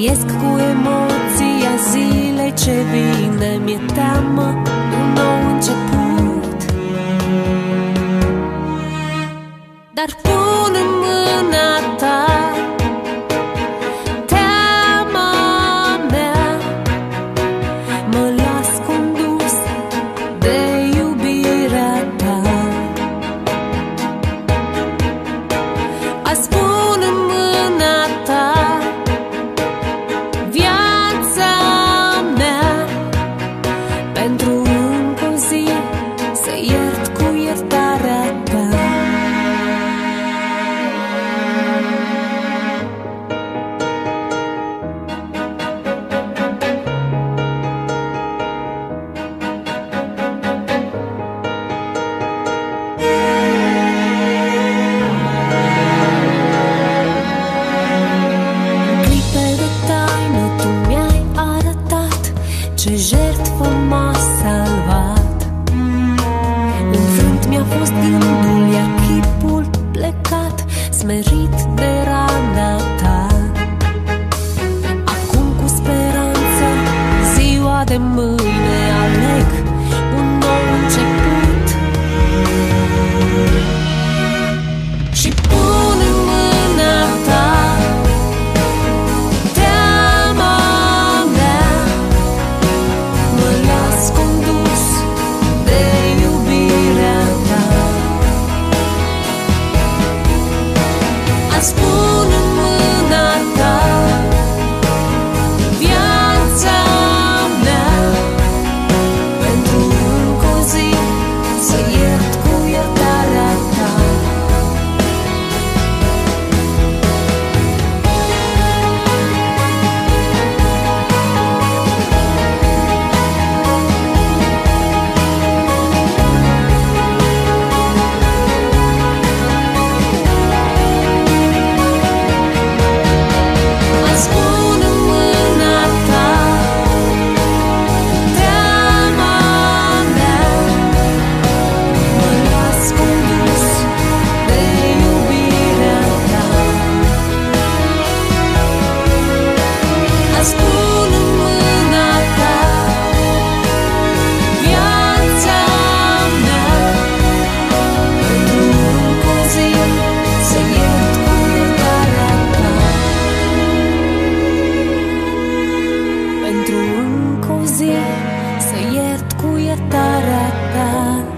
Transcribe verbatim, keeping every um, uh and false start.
Trăiesc cu emoția zilei ce vine. Mi-e teamă un nou început, dar pun în mâna ta teama mea. Mă las condus de iubirea ta. Azi pun în mâna ta viața mea, pentru încă o zi să iert cu iertarea ta. Ce jertfă m-a salvat. Înfrânt mi-a fost gândul, iar chipul plecat, smerit de rana ta. Acum cu speranță, ziua de mâine aleg un nou început și pun în mâna ta spun în mâna ta viața mea, pentru încă o zi să iert cu iertarea ta. Pentru încă o zi să iert cu iertarea ta.